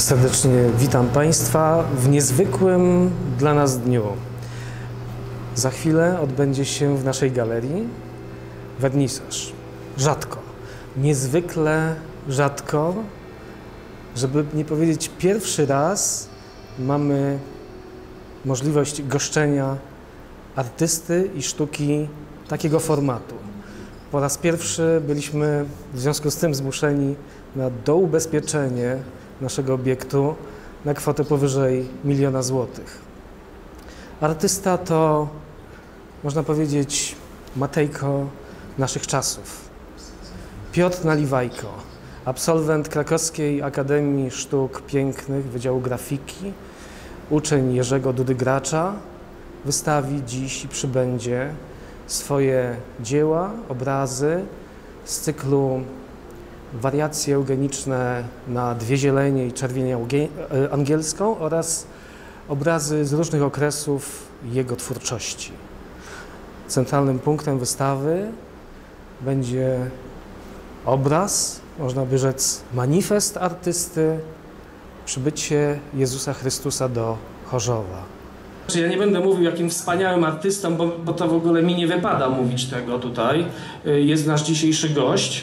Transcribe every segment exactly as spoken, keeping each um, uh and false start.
Serdecznie witam Państwa w niezwykłym dla nas dniu. Za chwilę odbędzie się w naszej galerii wernisaż. Rzadko, niezwykle rzadko, żeby nie powiedzieć pierwszy raz, mamy możliwość goszczenia artysty i sztuki takiego formatu. Po raz pierwszy byliśmy w związku z tym zmuszeni na doubezpieczenie naszego obiektu na kwotę powyżej miliona złotych. Artysta to, można powiedzieć, Matejko naszych czasów. Piotr Naliwajko, absolwent Krakowskiej Akademii Sztuk Pięknych Wydziału Grafiki, uczeń Jerzego Dudy Gracza, wystawi dziś i przybędzie swoje dzieła, obrazy z cyklu Wariacje eugeniczne na dwie zielenie i czerwienię angielską oraz obrazy z różnych okresów jego twórczości. Centralnym punktem wystawy będzie obraz, można by rzec manifest artysty, przybycie Jezusa Chrystusa do Chorzowa. Ja nie będę mówił, jakim wspaniałym artystą, bo, bo to w ogóle mi nie wypada mówić tego tutaj. Jest nasz dzisiejszy gość.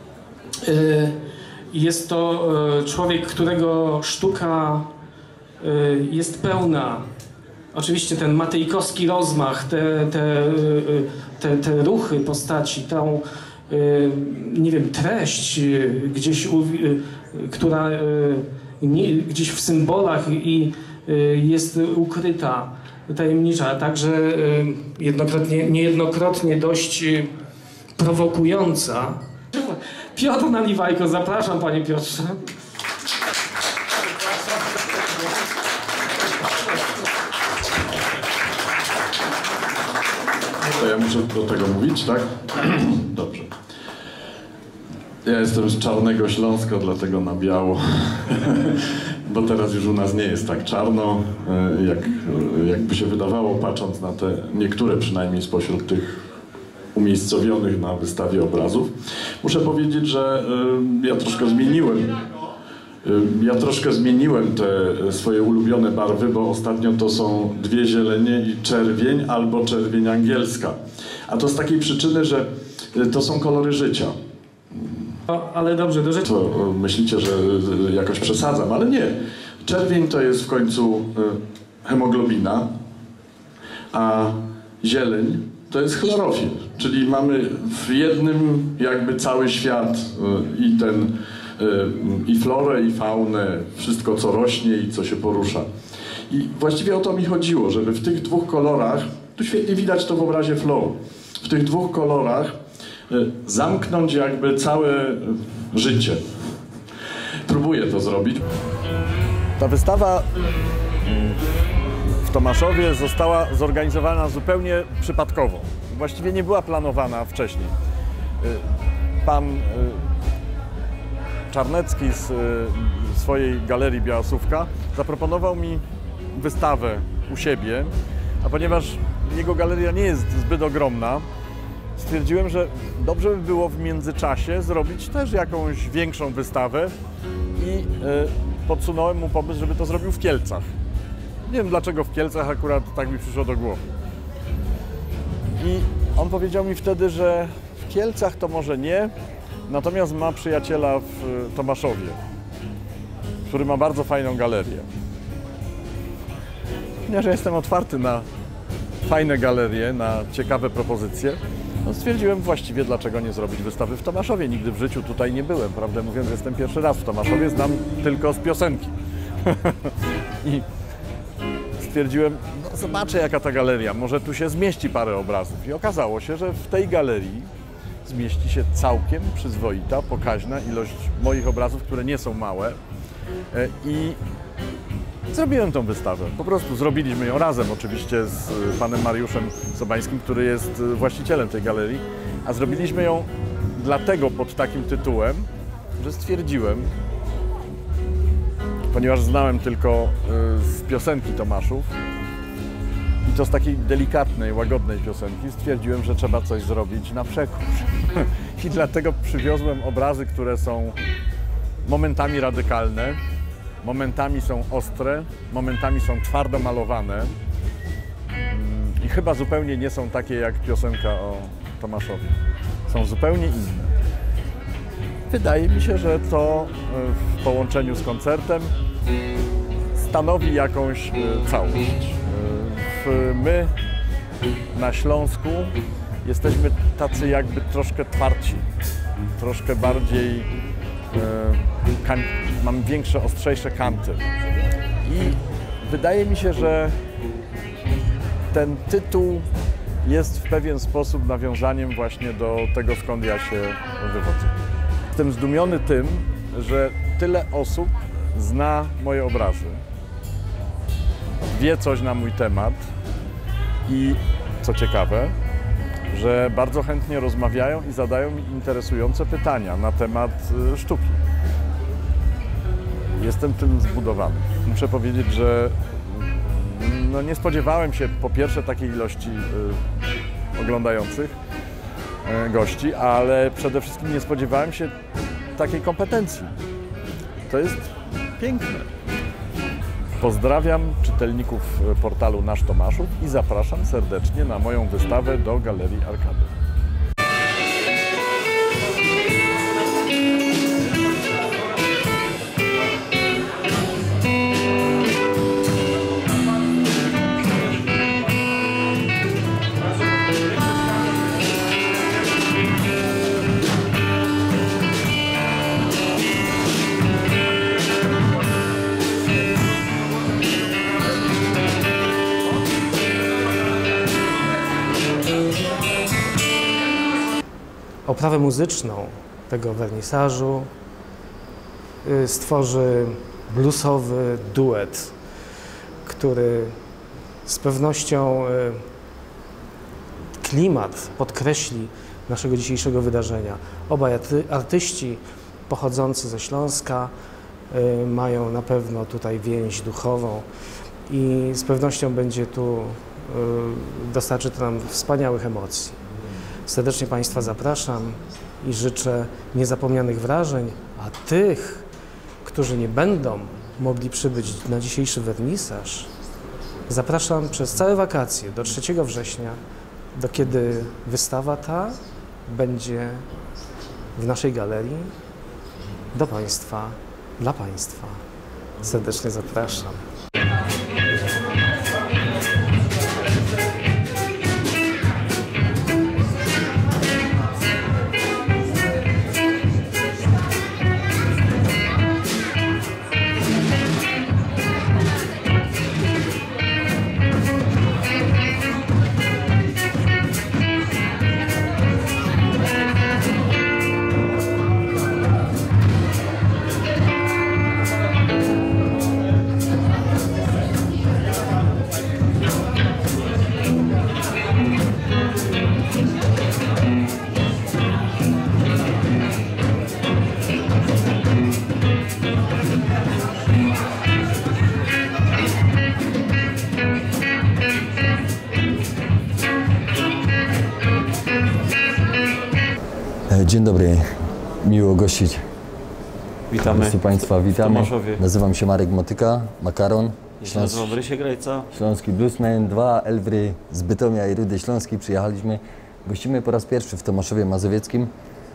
Jest to człowiek, którego sztuka jest pełna. Oczywiście ten matejkowski rozmach, te, te, te, te ruchy postaci, tą, nie wiem, treść gdzieś, która nie, gdzieś w symbolach i jest ukryta, tajemnicza, a także jednokrotnie, niejednokrotnie dość prowokująca. Piotr Naliwajko, zapraszam, panie Piotrze. To ja muszę do tego mówić, tak? Dobrze. Ja jestem z Czarnego Śląska, dlatego na biało, bo teraz już u nas nie jest tak czarno, jak, jakby się wydawało, patrząc na te niektóre przynajmniej spośród tych umiejscowionych na wystawie obrazów. Muszę powiedzieć, że y, ja troszkę zmieniłem y, ja troszkę zmieniłem te swoje ulubione barwy, bo ostatnio to są dwie zielenie i czerwień albo czerwień angielska. A to z takiej przyczyny, że y, to są kolory życia. O, ale dobrze, do rzeczy. To myślicie, że y, jakoś przesadzam, ale nie. Czerwień to jest w końcu y, hemoglobina, a zieleń to jest chlorofil, czyli mamy w jednym jakby cały świat i ten, i florę, i faunę, wszystko co rośnie i co się porusza. I właściwie o to mi chodziło, żeby w tych dwóch kolorach, tu świetnie widać to w obrazie Flow, w tych dwóch kolorach zamknąć jakby całe życie. Próbuję to zrobić. Ta wystawa w Tomaszowie została zorganizowana zupełnie przypadkowo. Właściwie nie była planowana wcześniej. Pan Czarnecki z swojej galerii Białasówka zaproponował mi wystawę u siebie, a ponieważ jego galeria nie jest zbyt ogromna, stwierdziłem, że dobrze by było w międzyczasie zrobić też jakąś większą wystawę i podsunąłem mu pomysł, żeby to zrobił w Kielcach. Nie wiem dlaczego w Kielcach, akurat tak mi przyszło do głowy. I on powiedział mi wtedy, że w Kielcach to może nie, natomiast ma przyjaciela w Tomaszowie, który ma bardzo fajną galerię. Ponieważ ja jestem otwarty na fajne galerie, na ciekawe propozycje, no stwierdziłem właściwie, dlaczego nie zrobić wystawy w Tomaszowie. Nigdy w życiu tutaj nie byłem, prawdę mówiąc, jestem pierwszy raz w Tomaszowie, znam tylko z piosenki. I stwierdziłem, no zobaczę jaka ta galeria, może tu się zmieści parę obrazów. I okazało się, że w tej galerii zmieści się całkiem przyzwoita, pokaźna ilość moich obrazów, które nie są małe. I zrobiłem tą wystawę. Po prostu zrobiliśmy ją razem, oczywiście z panem Mariuszem Sobańskim, który jest właścicielem tej galerii. A zrobiliśmy ją dlatego pod takim tytułem, że stwierdziłem, ponieważ znałem tylko z piosenki Tomaszów i to z takiej delikatnej, łagodnej piosenki, stwierdziłem, że trzeba coś zrobić na przekór. I dlatego przywiozłem obrazy, które są momentami radykalne, momentami są ostre, momentami są twardo malowane i chyba zupełnie nie są takie jak piosenka o Tomaszowie. Są zupełnie inne. Wydaje mi się, że to w połączeniu z koncertem stanowi jakąś całość. My na Śląsku jesteśmy tacy jakby troszkę twardsi, troszkę bardziej, e, mamy większe, ostrzejsze kanty. I wydaje mi się, że ten tytuł jest w pewien sposób nawiązaniem właśnie do tego, skąd ja się wywodzę. Jestem zdumiony tym, że tyle osób zna moje obrazy, wie coś na mój temat i co ciekawe, że bardzo chętnie rozmawiają i zadają mi interesujące pytania na temat sztuki. Jestem tym zbudowany. Muszę powiedzieć, że no nie spodziewałem się po pierwsze takiej ilości y, oglądających y, gości, ale przede wszystkim nie spodziewałem się takiej kompetencji. To jest piękne. Pozdrawiam czytelników portalu Nasz Tomaszów i zapraszam serdecznie na moją wystawę do Galerii Arkady. Oprawę muzyczną tego wernisażu stworzy bluesowy duet, który z pewnością klimat podkreśli naszego dzisiejszego wydarzenia. Obaj artyści pochodzący ze Śląska mają na pewno tutaj więź duchową i z pewnością będzie tu, dostarczy to nam wspaniałych emocji. Serdecznie Państwa zapraszam i życzę niezapomnianych wrażeń, a tych, którzy nie będą mogli przybyć na dzisiejszy wernisaż, zapraszam przez całe wakacje do trzeciego września, do kiedy wystawa ta będzie w naszej galerii, do Państwa, dla Państwa. Serdecznie zapraszam. Dzień dobry, miło gościć. Witamy Państwa, witamy. w Tomaszowie. Nazywam się Marek Motyka, Makaron. Ja się nazywam Rysiek Grajca. Śląski Bluesman, dwa Elwry z Bytomia i Rudy Śląski przyjechaliśmy. Gościmy po raz pierwszy w Tomaszowie Mazowieckim.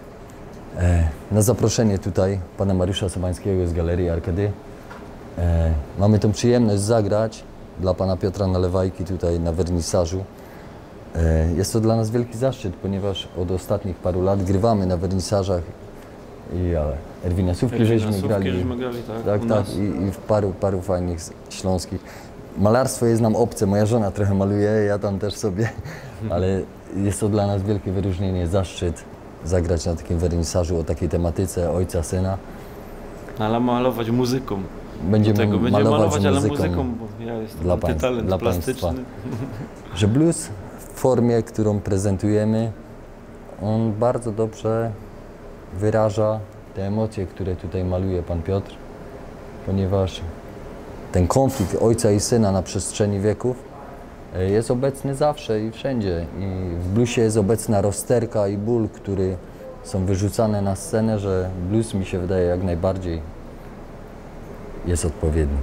E, na zaproszenie tutaj pana Mariusza Sobańskiego z Galerii Arkady. E, mamy tą przyjemność zagrać dla pana Piotra Nalewajki tutaj na wernisażu. Jest to dla nas wielki zaszczyt, ponieważ od ostatnich paru lat grywamy na wernisażach i ale Erwina Sówki żeśmy grali, żeśmy grali tak, tak, tak i, i w paru, paru fajnych śląskich. Malarstwo jest nam obce, moja żona trochę maluje, ja tam też sobie, ale jest to dla nas wielkie wyróżnienie, zaszczyt zagrać na takim wernisażu o takiej tematyce ojca, syna. Ale malować muzyką. Będziemy, tego. Będziemy malować, malować ale muzyką, muzyką, bo ja jestem dla państw, talent dla plastyczny. Państwa. Że blues w formie, którą prezentujemy, on bardzo dobrze wyraża te emocje, które tutaj maluje pan Piotr, ponieważ ten konflikt ojca i syna na przestrzeni wieków jest obecny zawsze i wszędzie. I w bluesie jest obecna rozterka i ból, które są wyrzucane na scenę, że blues mi się wydaje jak najbardziej jest odpowiedni.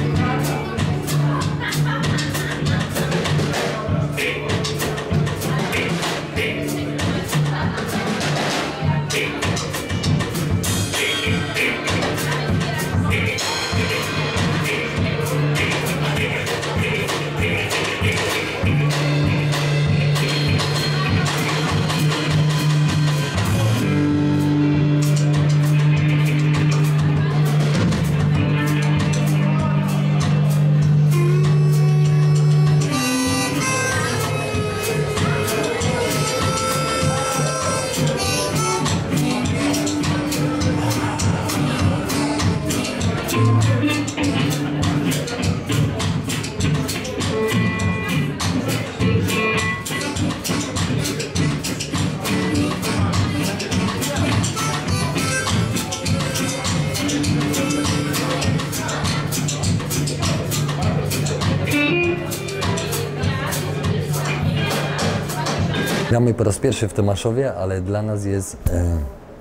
Gramy po raz pierwszy w Tomaszowie, ale dla nas jest e,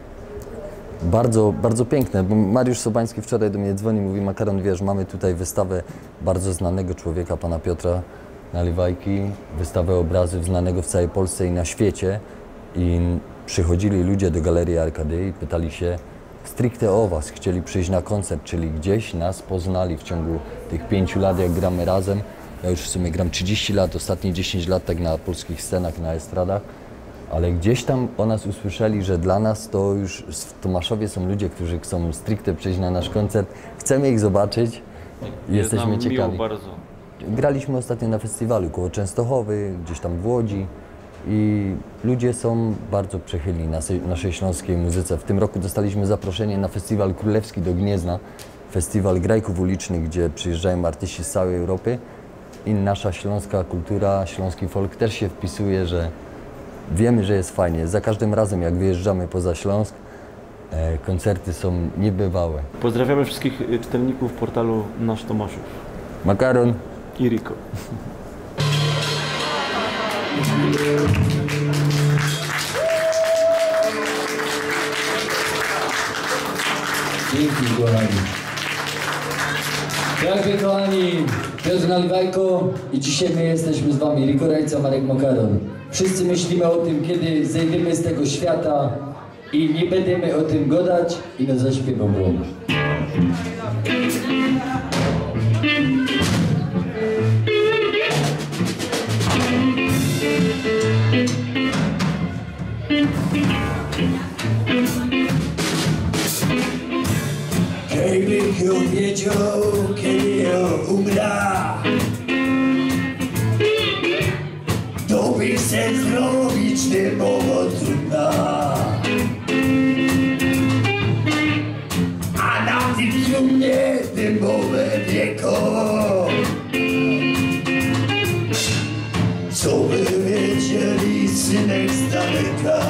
bardzo, bardzo piękne, bo Mariusz Sobański wczoraj do mnie dzwoni, mówi: Makaron, wiesz, mamy tutaj wystawę bardzo znanego człowieka, pana Piotra Naliwajki, wystawę obrazów znanego w całej Polsce i na świecie, i przychodzili ludzie do Galerii Arkady i pytali się stricte o was, chcieli przyjść na koncert, czyli gdzieś nas poznali w ciągu tych pięciu lat, jak gramy razem. Ja już w sumie gram trzydzieści lat, ostatnie dziesięć lat tak na polskich scenach, na estradach, ale gdzieś tam o nas usłyszeli, że dla nas to już w Tomaszowie są ludzie, którzy chcą stricte przyjść na nasz koncert. Chcemy ich zobaczyć i Jest jesteśmy nam ciekawi. miło bardzo. Graliśmy ostatnio na festiwalu koło Częstochowy, gdzieś tam w Łodzi, i ludzie są bardzo przychylni naszej, naszej śląskiej muzyce. W tym roku dostaliśmy zaproszenie na festiwal królewski do Gniezna, festiwal grajków ulicznych, gdzie przyjeżdżają artyści z całej Europy. I nasza śląska kultura, śląski folk też się wpisuje, że wiemy, że jest fajnie. Za każdym razem, jak wyjeżdżamy poza Śląsk, e, koncerty są niebywałe. Pozdrawiamy wszystkich czytelników portalu Nasz Tomaszów. Makaron I Riko. Dzięki, kochani. Dziękuję, kochani. Piotr Naliwajko i dzisiaj my jesteśmy z wami, Riko Rajca, Marek Makaron. Wszyscy myślimy o tym, kiedy zejdziemy z tego świata i nie będziemy o tym gadać i no zaśpiewam wam. Kiedyby ją wiedział, kiedy ją umra, to by se zrobić nie było trudna. A na tym trumnie dymowe wieko, co by wiedzieli synek z daleka.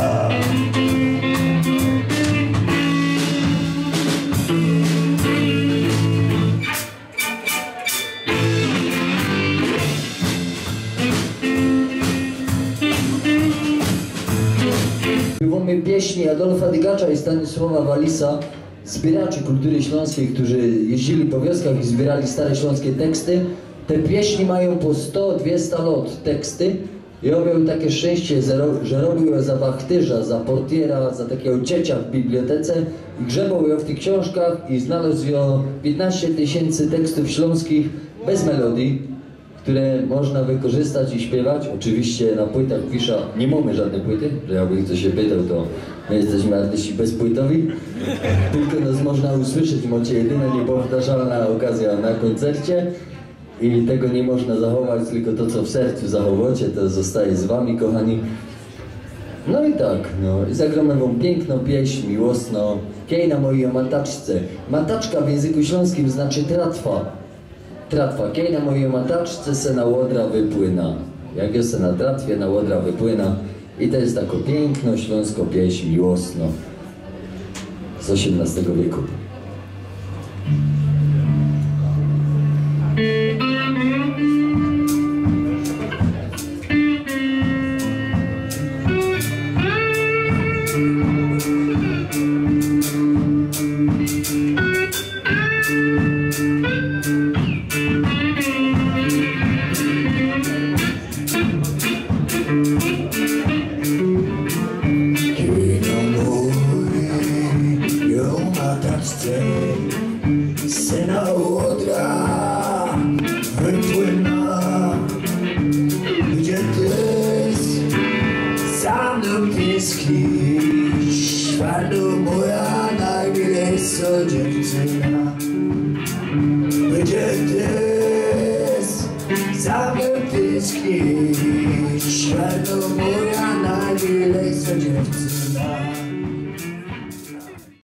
Mamy pieśni Adolfa Dygacza i Stanisława Walisa, zbieraczy kultury śląskiej, którzy jeździli po wioskach i zbierali stare śląskie teksty. Te pieśni mają po sto dwieście lat teksty i on miał takie szczęście, że robił je za wachtyża, za portiera, za takiego ciecia w bibliotece i grzebał je w tych książkach i znalazł je piętnaście tysięcy tekstów śląskich bez melodii, które można wykorzystać i śpiewać. Oczywiście na płytach pisze, nie mamy żadnej płyty, że jakby ktoś się pytał, to my jesteśmy artyści bezpłytowi, tylko nas można usłyszeć, macie jedyna niepowtarzalna okazja na koncercie i tego nie można zachować, tylko to, co w sercu zachowacie, to zostaje z wami, kochani. No i tak, no i zagramy wam piękną pieśń, miłosną, Kiej na mojej mataczce. Mataczka w języku śląskim znaczy tratwa. Tratwa, kiej na mojej mataczce se na łodra wypłyna. Jak jest se na tratwie, na łodra wypłyna. I to jest taką piękną śląską pieśń, miłosną z osiemnastego wieku. Thank you. tęsknisz, twardo moja najmilejsza dziewczyna. Gdzie ty za mną tęsknisz, twardo moja najmilejsza dziewczyna.